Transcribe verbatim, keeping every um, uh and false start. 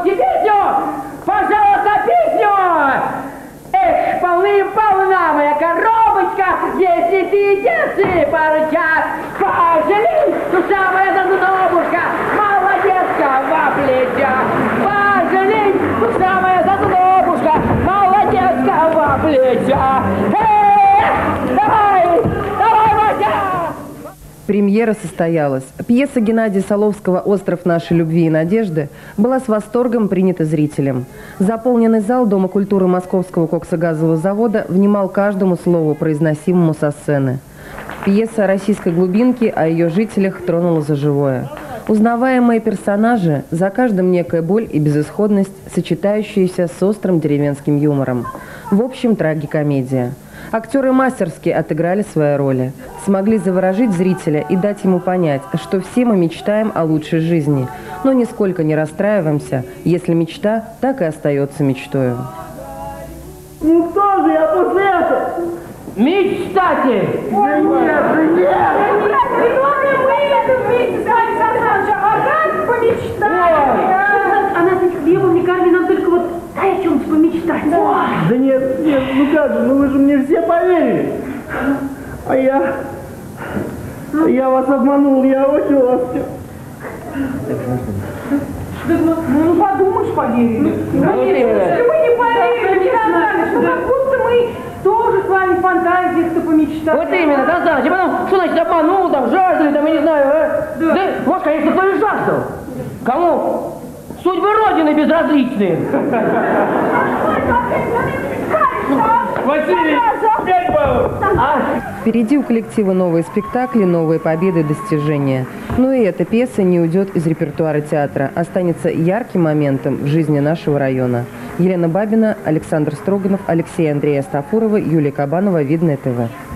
Слушайте песню! Пожалуйста, песню! Эх, полны-полна моя коробочка, если ты детцы порычат. Пожалей, душа моя зазнобушка, молодецка во плечах. Пожалей, душа моя зазнобушка, молодецка во плечах. Эх, давай, давай, Вася! Премьера состоялась. Пьеса Геннадия Соловского «Остров нашей любви и надежды» была с восторгом принята зрителям. Заполненный зал Дома культуры Московского коксогазового завода внимал каждому слову, произносимому со сцены. Пьеса о российской глубинке, о ее жителях тронула за живое. Узнаваемые персонажи, за каждым некая боль и безысходность, сочетающиеся с острым деревенским юмором. В общем, трагикомедия. Актеры мастерски отыграли свои роли, смогли заворожить зрителя и дать ему понять, что все мы мечтаем о лучшей жизни, но нисколько не расстраиваемся, если мечта так и остается мечтою. Ну что же я после этого? Мечтатель! Да нет, да нет! Да нет, нет, ну как же, ну вы же мне все поверили. А я... А я вас обманул, я очень вас все... Ну, ну подумаешь, поверили. Да, мы не поверили, Сан, что как будто мы тоже с вами в фантазиях-то помечтали. Вот именно, Сан Саныч, а потом, что значит обманул, там, жаждали, там, я не знаю, а? Да. Да, может, конечно, кто и жаждал. Кому? Судьбы Родины безразличные. Василий, пять баллов. А? Впереди у коллектива новые спектакли, новые победы и достижения. Но и эта пьеса не уйдет из репертуара театра, останется ярким моментом в жизни нашего района. Елена Бабина, Александр Строганов, Алексей Андрей Астафурова, Юлия Кабанова, Видное ТВ.